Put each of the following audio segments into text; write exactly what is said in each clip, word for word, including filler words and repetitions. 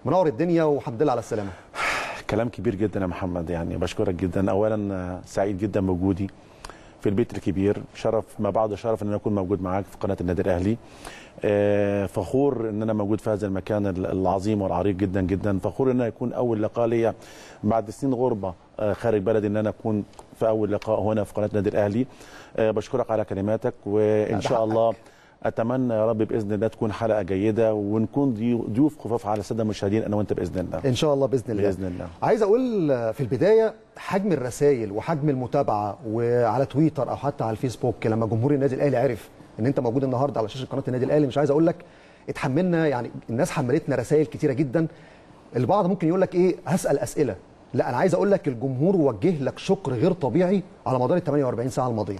منور الدنيا والحمد لله على السلامه. كلام كبير جدا يا محمد، يعني بشكرك جدا. اولا سعيد جدا بوجودي في البيت الكبير، شرف ما بعد شرف ان انا اكون موجود معاك في قناه النادي الاهلي. فخور ان انا موجود في هذا المكان العظيم والعريق جدا جدا. فخور ان انا يكون اول لقاء ليا بعد سنين غربه خارج بلدي، ان انا اكون في اول لقاء هنا في قناه النادي الاهلي. بشكرك على كلماتك، وان شاء الله اتمنى يا رب باذن الله تكون حلقه جيده ونكون ضيوف خفاف على الساده المشاهدين انا وانت باذن الله. ان شاء الله باذن الله. باذن الله. عايز اقول في البدايه حجم الرسائل وحجم المتابعه وعلى تويتر او حتى على الفيسبوك لما جمهور النادي الاهلي عرف ان انت موجود النهارده على شاشه قناه النادي الاهلي، مش عايز اقول لك اتحملنا، يعني الناس حملتنا رسائل كتيره جدا. البعض ممكن يقول لك ايه هسال اسئله، لا انا عايز اقول لك الجمهور وجه لك شكر غير طبيعي على مدار ال ثمانية وأربعين ساعه الماضيه.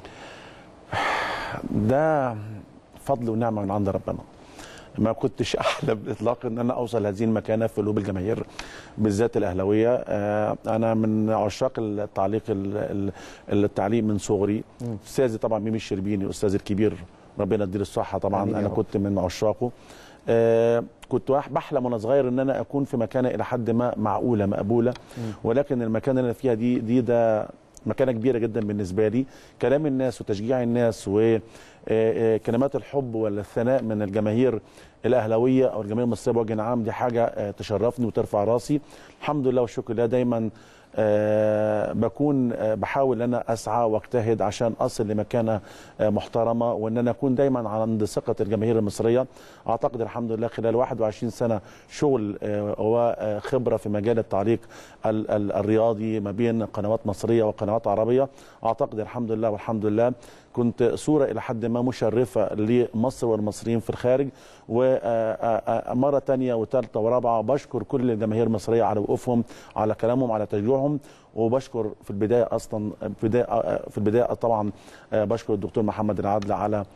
ده فضل ونعمه من عند ربنا. ما كنتش احلم بالاطلاق ان انا اوصل لهذه المكانه في قلوب الجماهير بالذات الاهلاويه. انا من عشاق التعليق التعليق من صغري. استاذي طبعا ميمي الشربيني استاذي الكبير ربنا يديله الصحه، طبعا انا كنت من عشاقه. كنت بحلم وانا صغير ان انا اكون في مكانه الى حد ما معقوله مقبوله، ولكن المكان اللي انا فيها دي دي ده مكانه كبيره جدا بالنسبه لي. كلام الناس وتشجيع الناس وكلمات الحب والثناء من الجماهير الاهلاويه او الجماهير المصريه بوجه عام دي حاجه تشرفني وترفع راسي. الحمد لله والشكر لله. دايما أه بكون أه بحاول ان انا اسعى واجتهد عشان اصل لمكانه أه محترمه، وان انا اكون دايما عند ثقه الجماهير المصريه. اعتقد الحمد لله خلال واحد وعشرين سنه شغل أه وخبره في مجال التعليق ال ال الرياضي ما بين قنوات مصريه وقنوات عربيه، اعتقد الحمد لله والحمد لله كنت صوره الى حد ما مشرفه لمصر والمصريين في الخارج. ومره ثانيه وثالثه ورابعه بشكر كل الجماهير المصريه على وقوفهم، على كلامهم، على تشجيعهم. وبشكر في البدايه اصلا في البدايه طبعا بشكر الدكتور محمد العدل على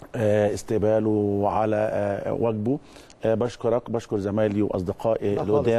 استقباله وعلى واجبه. بشكرك، بشكر زمايلي واصدقائي القدام.